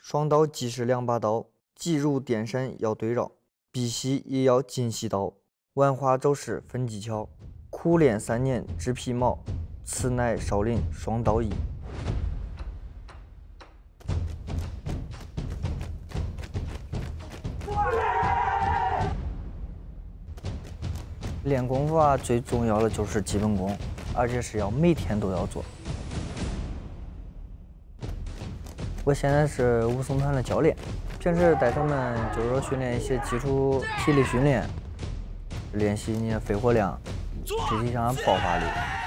双刀即是两把刀，技入点山要对绕，必须也要精细刀。万花走势分技巧，苦练3年知皮毛，此乃少林双刀艺。练功夫啊，最重要的就是基本功，而且是要每天都要做。我现在是武松团的教练，平时带他们就是说训练一些基础体力训练，练习你的肺活量，肢体上的爆发力。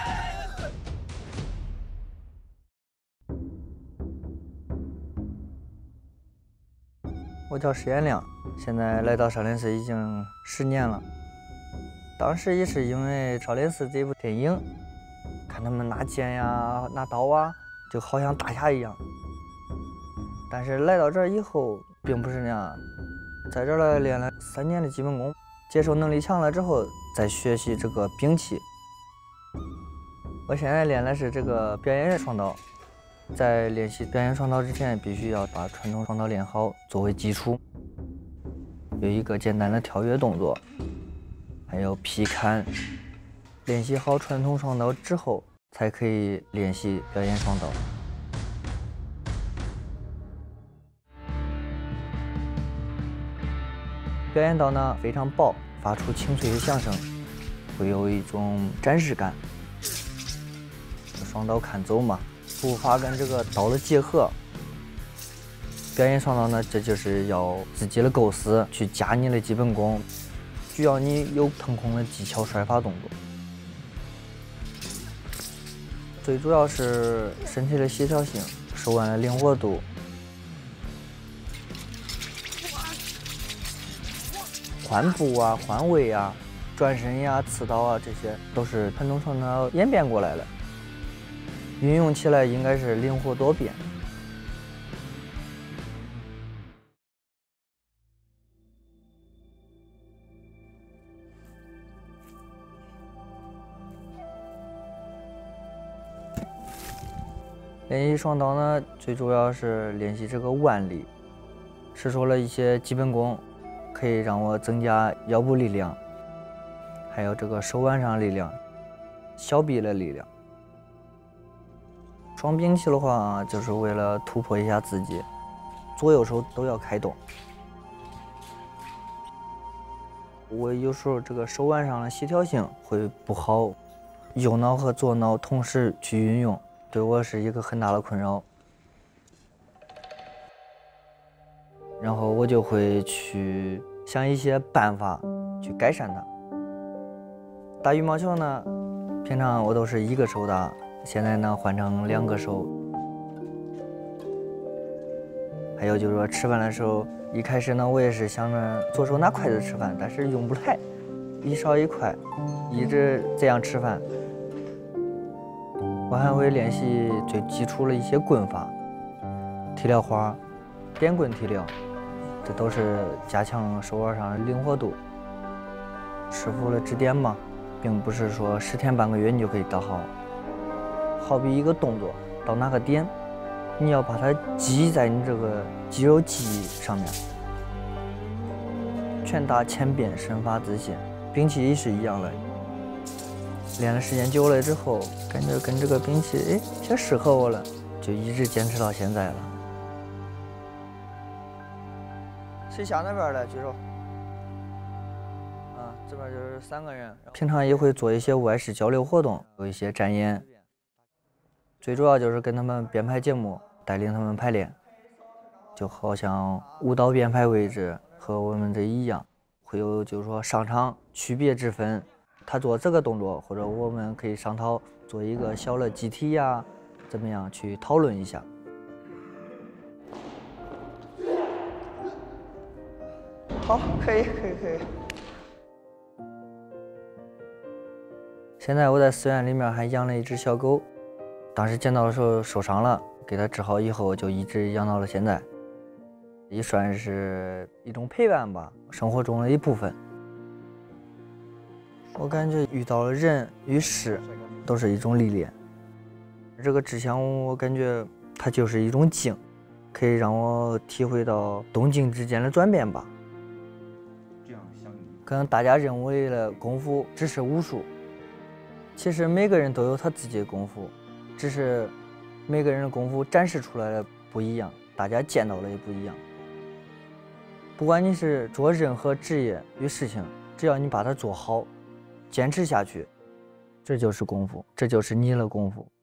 我叫石彦亮，现在来到少林寺已经10年了。当时也是因为少林寺这部电影，看他们拿剑呀、拿刀啊，就好像大侠一样。但是来到这儿以后，并不是那样，在这儿练了3年的基本功，接受能力强了之后，再学习这个兵器。我现在练的是这个表演双刀，在练习表演双刀之前，必须要把传统双刀练好作为基础，有一个简单的跳跃动作，还有劈砍。练习好传统双刀之后，才可以练习表演双刀。表演刀呢非常薄，发出清脆的响声，会有一种展示感。双刀看走嘛，步伐跟这个刀的结合。表演双刀呢，这就是要自己的构思去加你的基本功，需要你有腾空的技巧甩法动作。最主要是身体的协调性，手腕的灵活度。换步啊、换位啊、转身呀、刺刀啊，这些都是传统双刀演变过来的，运用起来应该是灵活多变。练习双刀呢，最主要是练习这个腕力，使出了一些基本功。可以让我增加腰部力量，还有这个手腕上力量、小臂的力量。双兵器的话，就是为了突破一下自己，左右手都要开动。我有时候这个手腕上的协调性会不好，右脑和左脑同时去运用，对我是一个很大的困扰。然后我就会去想一些办法去改善它。打羽毛球呢，平常我都是1个手打，现在呢换成2个手。还有就是说吃饭的时候，一开始呢我也是想着左手拿筷子吃饭，但是用不来，1勺1筷，一直这样吃饭。我还会练习最基础的一些棍法，提撩花、点棍提撩。这都是加强手腕上的灵活度。师傅的指点嘛，并不是说10天半个月你就可以打好。好比一个动作到哪个点，你要把它记在你这个肌肉记忆上面。拳打千遍，身法自现，兵器也是一样的。练的时间久了之后，感觉跟这个兵器挺适合我了，就一直坚持到现在了。谁下那边来举手？啊，这边就是3个人。平常也会做一些外事交流活动，有一些展演。最主要就是跟他们编排节目，带领他们排练。就好像舞蹈编排位置和我们这一样，会有就是说上场区别之分。他做这个动作，或者我们可以商讨做一个小的集体呀，怎么样去讨论一下。好，可以。现在我在寺院里面还养了一只小狗，当时捡到的时候受伤了，给它治好以后就一直养到了现在，也算是一种陪伴吧，生活中的一部分。我感觉遇到了人与事都是一种历练，这个志向我感觉它就是一种静， 可以让我体会到动静之间的转变吧。 这样相比， 可能大家认为的功夫只是武术，其实每个人都有他自己的功夫，只是每个人的功夫展示出来的不一样，大家见到的也不一样。不管你是做任何职业与事情，只要你把它做好，坚持下去，这就是功夫，这就是你的功夫。